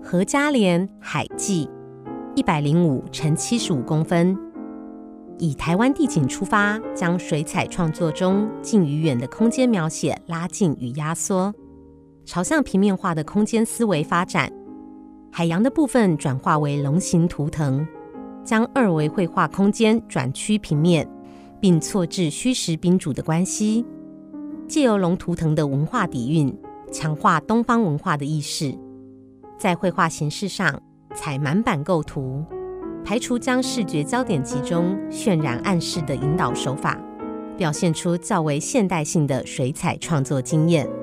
何家莲海记105乘75公分，以台湾地景出发，将水彩创作中近与远的空间描写拉近与压缩，朝向平面化的空间思维发展。海洋的部分转化为龙形图腾，将二维绘画空间转趋平面，并错置虚实宾主的关系，借由龙图腾的文化底蕴，强化东方文化的意识。在绘画形式上采满版构图，排除将视觉焦点集中、渲染暗示的引导手法，表现出较为现代性的水彩创作经验。